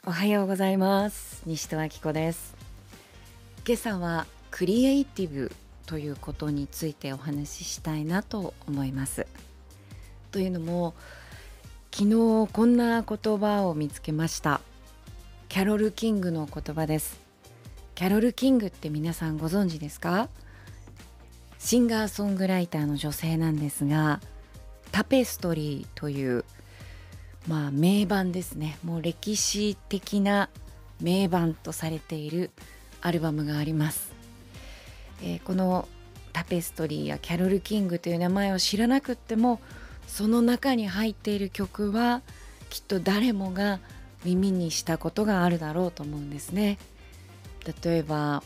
おはようございます。西戸明子です。今朝はクリエイティブということについてお話ししたいなと思います。というのも、昨日こんな言葉を見つけました。キャロル・キングの言葉です。キャロル・キングって皆さんご存知ですか？シンガーソングライターの女性なんですが、タペストリーという名盤ですね。もう歴史的な名盤とされているアルバムがあります。このタペストリーやキャロル・キングという名前を知らなくっても、その中に入っている曲はきっと誰もが耳にしたことがあるだろうと思うんですね。例えば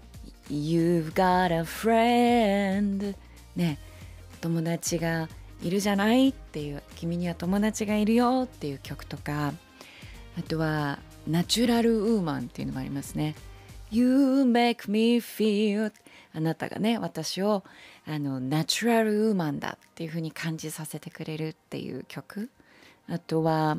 You've got a friend ね、友達がいるじゃないっていう、君には友達がいるよっていう曲とか、あとはナチュラルウーマンっていうのもありますね。 You make me feel、 あなたがね、私をナチュラルウーマンだっていう風に感じさせてくれるっていう曲。あとは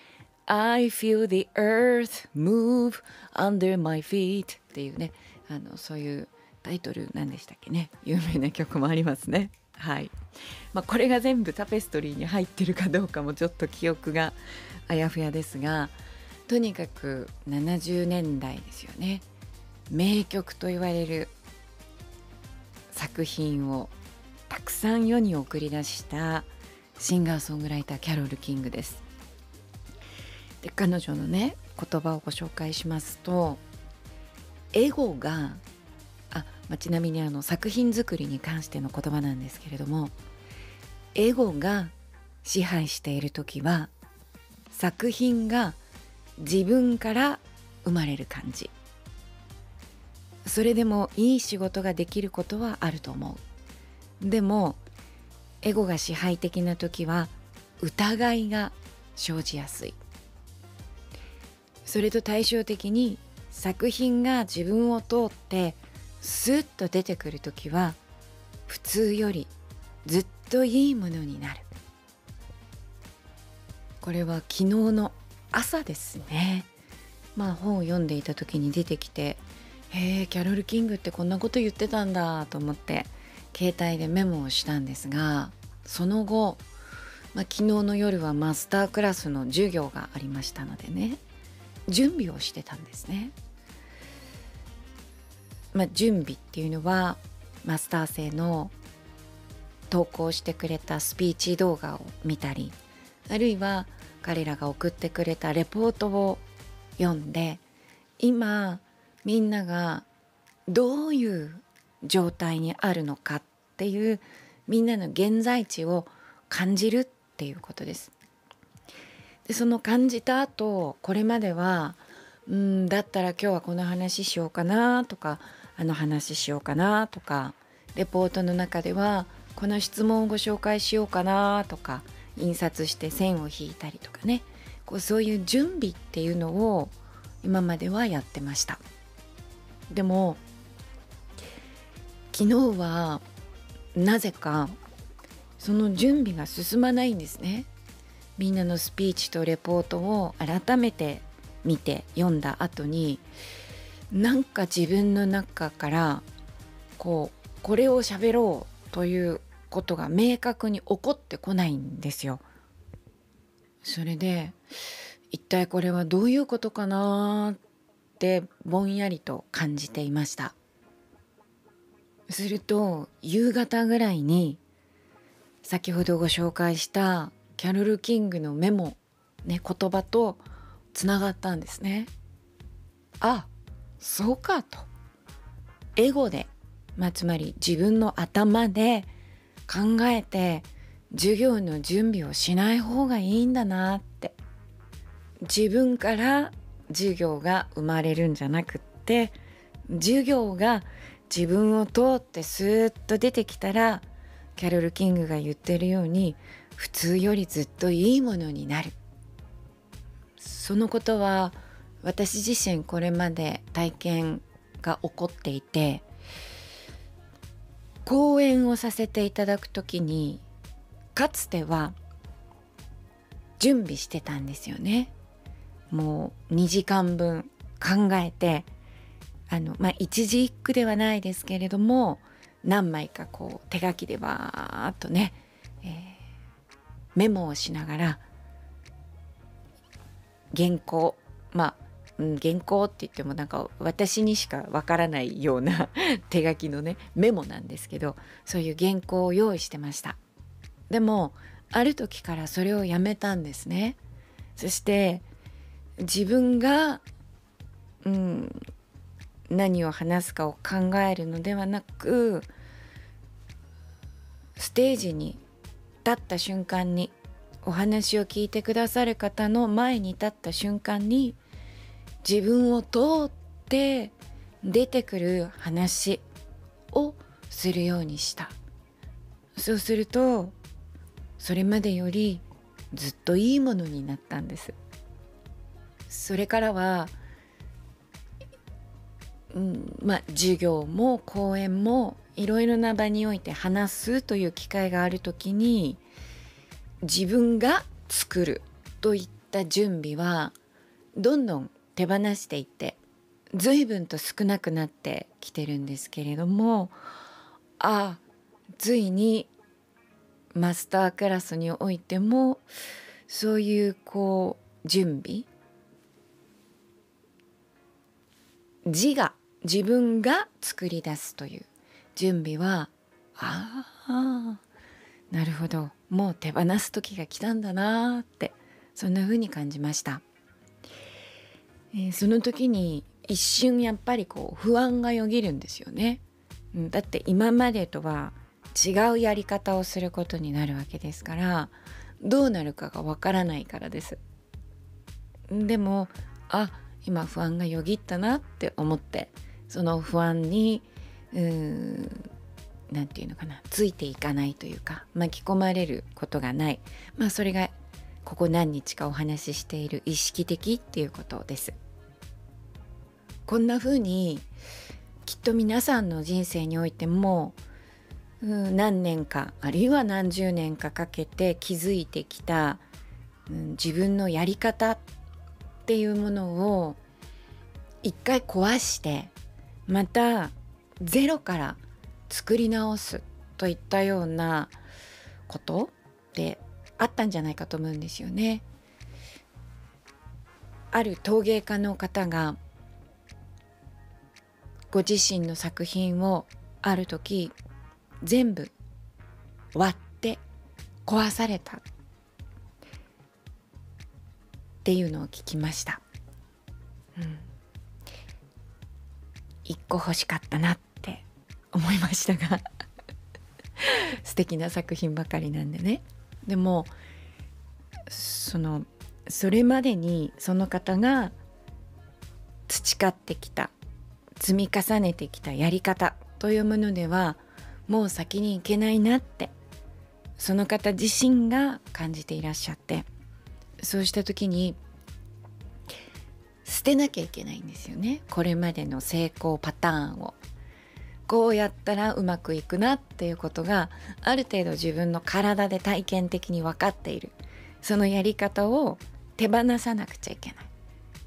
I feel the earth move under my feet っていうね、そういうタイトルなんでしたっけね、有名な曲もありますね。はい。これが全部タペストリーに入ってるかどうかもちょっと記憶があやふやですが、とにかく70年代ですよね。名曲と言われる作品をたくさん世に送り出したシンガーソングライターキャロル・キングです。で、彼女のね言葉をご紹介しますと、エゴがちなみに作品作りに関しての言葉なんですけれども、エゴが支配しているときは作品が自分から生まれる感じ。それでもいい仕事ができることはあると思う。でもエゴが支配的なときは疑いが生じやすい。それと対照的に作品が自分を通ってスッと出てくるときは普通よりずっといいものになる。これは昨日の朝ですね。本を読んでいた時に出てきて、キャロル・キングってこんなこと言ってたんだと思って携帯でメモをしたんですが、その後、昨日の夜はマスタークラスの授業がありましたのでね、準備をしてたんですね。準備っていうのはマスター生の投稿してくれたスピーチ動画を見たり、あるいは彼らが送ってくれたレポートを読んで、今みんながどういう状態にあるのかっていうみんなの現在地を感じるっていうことです。で、その感じた後、これまではだったら今日はこの話しようかなとか、あの話しようかなとか、レポートの中ではこの質問をご紹介しようかなとか、印刷して線を引いたりとかね、そういう準備っていうのを今まではやってました。でも昨日はなぜかその準備が進まないんですね。みんなのスピーチとレポートを改めて見て読んだ後に、なんか自分の中からこれを喋ろうということが明確に起こってこないんですよ。それで一体これはどういうことかなってぼんやりと感じていました。すると夕方ぐらいに先ほどご紹介したキャロル・キングのメモ、言葉とつながったんですね。そうかと。エゴで、つまり自分の頭で考えて授業の準備をしない方がいいんだなって。自分から授業が生まれるんじゃなくって、授業が自分を通ってスーッと出てきたら、キャロル・キングが言ってるように普通よりずっといいものになる。そのことは私自身これまで体験が起こっていて、講演をさせていただくときにかつては準備してたんですよね。 もう2時間分考えて一字一句ではないですけれども、何枚かこう手書きでバーっとね、メモをしながら原稿、原稿って言ってもなんか私にしかわからないような手書きのねメモなんですけど、そういう原稿を用意してました。でもある時からそれをやめたんですね。そして自分が、何を話すかを考えるのではなく、ステージに立った瞬間に、お話を聞いてくださる方の前に立った瞬間に、自分を通って出てくる話をするようにした。そうするとそれまでよりずっといいものになったんです。それからは、授業も講演もいろいろな場において話すという機会があるときに、自分が作るといった準備はどんどん手放していって、随分と少なくなってきてるんですけれども、ついにマスタークラスにおいてもそういう準備、自分が作り出すという準備は、なるほど、もう手放す時が来たんだなって、そんな風に感じました。その時に一瞬やっぱり不安がよぎるんですよね。だって今までとは違うやり方をすることになるわけですから、どうなるかがわからないからです。でも今不安がよぎったなって思って、その不安になんていうのかな、ついていかないというか、巻き込まれることがない、それがここ何日かお話ししている意識的っていうことです。こんな風にきっと皆さんの人生においても、何年かあるいは何十年かかけて築いてきた、自分のやり方っていうものを一回壊して、またゼロから作り直すといったようなことってあったんじゃないかと思うんですよね。ある陶芸家の方がご自身の作品をある時全部割って壊されたっていうのを聞きました。一個欲しかったなって思いましたが素敵な作品ばかりなんでね。でもそれまでにその方が培ってきた、積み重ねてきたやり方というものではもう先に行けないなって、その方自身が感じていらっしゃって、そうした時に捨てなきゃいけないんですよね。これまでの成功パターンを、こうやったらうまくいくなっていうことがある程度自分の体で体験的に分かっている、そのやり方を手放さなくちゃいけない。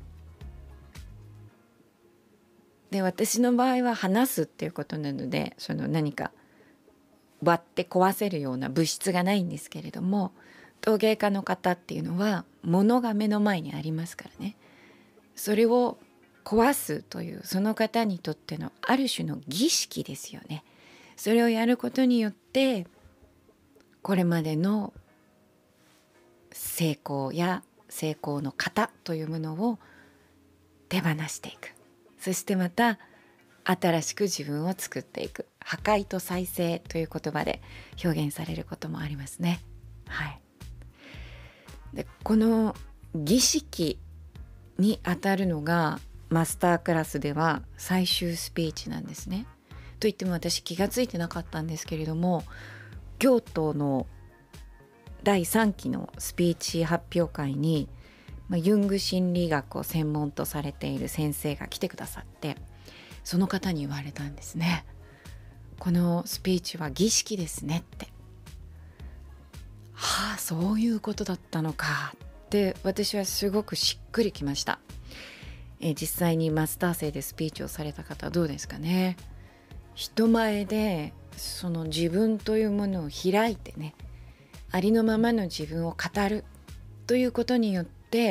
で、私の場合は話すっていうことなので、何か割って壊せるような物質がないんですけれども、陶芸家の方っていうのは物が目の前にありますからね。それを壊すという、その方にとってのある種の儀式ですよね。それをやることによってこれまでの成功や成功の型というものを手放していく。そしてまた新しく自分を作っていく。破壊と再生という言葉で表現されることもありますね。で、この儀式にあたるのがマスタークラスでは最終スピーチなんですね。といっても私気がついてなかったんですけれども、京都の第3期のスピーチ発表会に、ユング心理学を専門とされている先生が来てくださって、その方に言われたんですね。このスピーチは儀式ですねって。そういうことだったのかっで私はすごくしっくりきました。実際にマスター生でスピーチをされた方はどうですかね。人前でその自分というものを開いてね、ありのままの自分を語るということによって、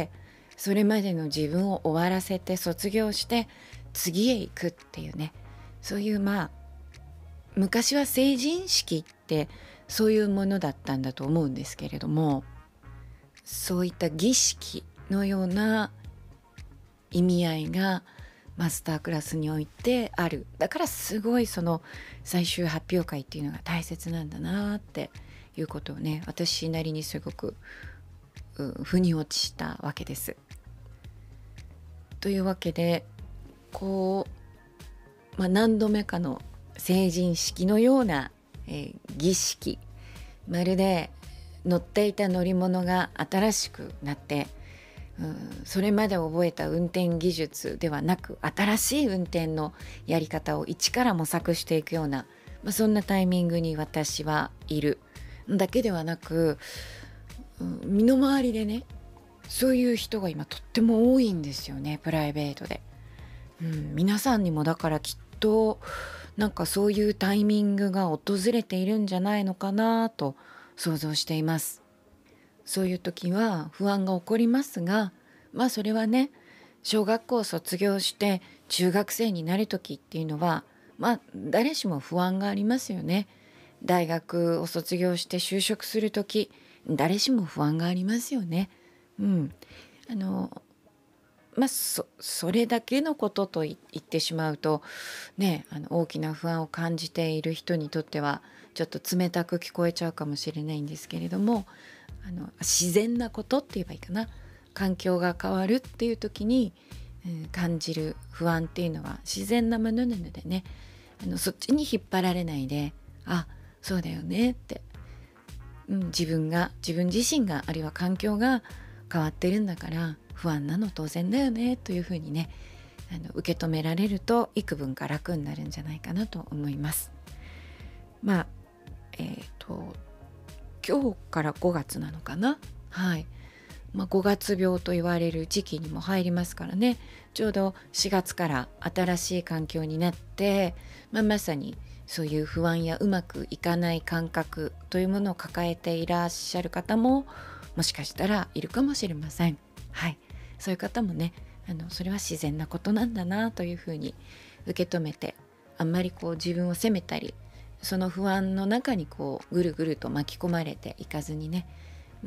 それまでの自分を終わらせて卒業して次へ行くっていうね、そういう昔は成人式ってそういうものだったんだと思うんですけれども、そういった儀式のような意味合いがマスタークラスにおいてある。だからすごいその最終発表会っていうのが大切なんだなっていうことをね、私なりにすごく腑に落ちたわけです。というわけで何度目かの成人式のような、儀式、まるで乗っていた乗り物が新しくなって、それまで覚えた運転技術ではなく新しい運転のやり方を一から模索していくような、そんなタイミングに私はいるだけではなく、身の回りでね、そういう人が今とっても多いんですよね、プライベートで。皆さんにもだからきっとなんかそういうタイミングが訪れているんじゃないのかなと想像しています。そういう時は不安が起こりますが、それはね、小学校を卒業して中学生になる時っていうのは誰しも不安がありますよね。大学を卒業して就職する時、誰しも不安がありますよね。あのそれだけのことと言ってしまうとね、大きな不安を感じている人にとってはちょっと冷たく聞こえちゃうかもしれないんですけれども、自然なことって言えばいいかな。環境が変わるっていう時に、感じる不安っていうのは自然なものなのでね、そっちに引っ張られないで、そうだよねって、自分自身があるいは環境が変わってるんだから不安なの当然だよねというふうにね、受け止められると幾分か楽になるんじゃないかなと思います。今日から5月なのかな。5月病と言われる時期にも入りますからね。ちょうど4月から新しい環境になって、まさにそういう不安やうまくいかない感覚というものを抱えていらっしゃる方ももしかしたらいるかもしれません。そういう方もね、それは自然なことなんだなというふうに受け止めて、あんまり自分を責めたり、その不安の中にぐるぐると巻き込まれていかずにね、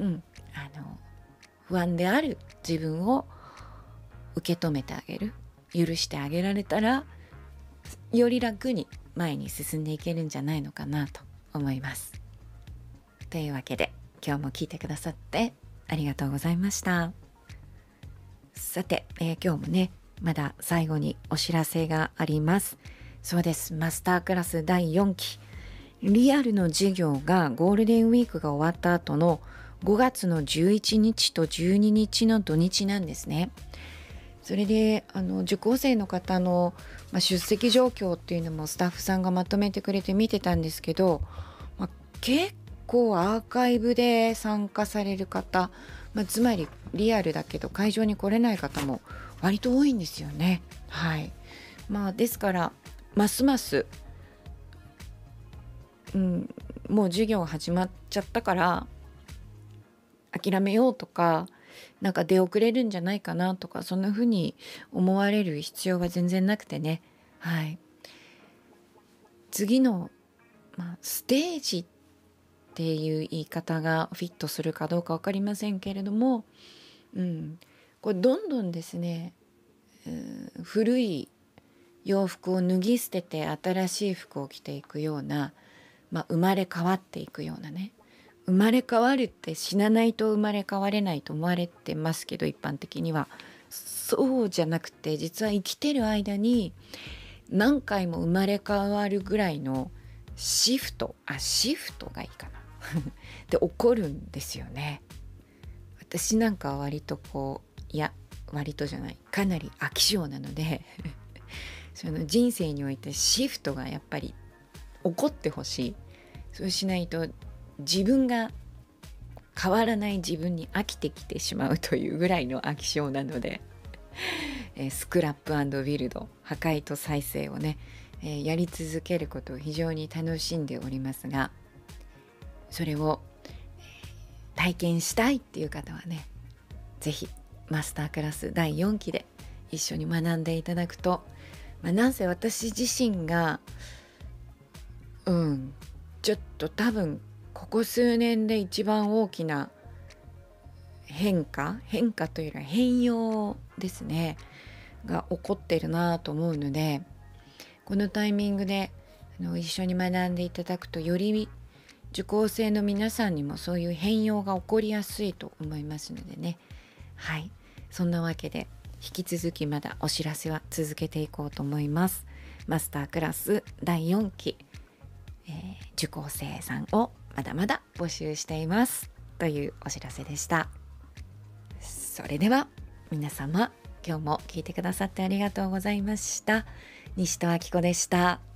不安である自分を受け止めてあげる、許してあげられたらより楽に前に進んでいけるんじゃないのかなと思います。というわけで今日も聞いてくださってありがとうございました。さて、今日もねまだ最後にお知らせがあります。そうです、マスタークラス第4期リアルの授業がゴールデンウィークが終わった後の5月の11日と12日の土日なんですね。それで受講生の方の、出席状況っていうのもスタッフさんがまとめてくれて見てたんですけど、結構アーカイブで参加される方、つまりリアルだけど会場に来れない方も割と多いんですよね。ですからますます、もう授業始まっちゃったから諦めようとか、なんか出遅れるんじゃないかなとか、そんな風に思われる必要は全然なくてね。次の、ステージっていう言い方がフィットするかどうか分かりませんけれども、これどんどんですね、古い洋服を脱ぎ捨てて新しい服を着ていくような、生まれ変わっていくようなね。生まれ変わるって死なないと生まれ変われないと思われてますけど、一般的にはそうじゃなくて、実は生きてる間に何回も生まれ変わるぐらいのシフトがいいかなで起こるんですよね。私なんかは割と割とじゃない、かなり飽き性なのでその人生においてシフトがやっぱり起こってほしい。そうしないと自分が変わらない自分に飽きてきてしまうというぐらいの飽き性なので、スクラップ&ビルド、破壊と再生をね、やり続けることを非常に楽しんでおりますが、それを体験したいっていう方はね、ぜひマスタークラス第4期で一緒に学んでいただくと、なんせ私自身がちょっと多分ここ数年で一番大きな変化というよりは変容ですねが起こってるなと思うので、このタイミングで一緒に学んでいただくと、より受講生の皆さんにもそういう変容が起こりやすいと思いますのでね。はい、そんなわけで引き続きまだお知らせは続けていこうと思います。マスタークラス第4期、受講生さんをまだまだ募集していますというお知らせでした。それでは皆様、今日も聞いてくださってありがとうございました。西戸明子でした。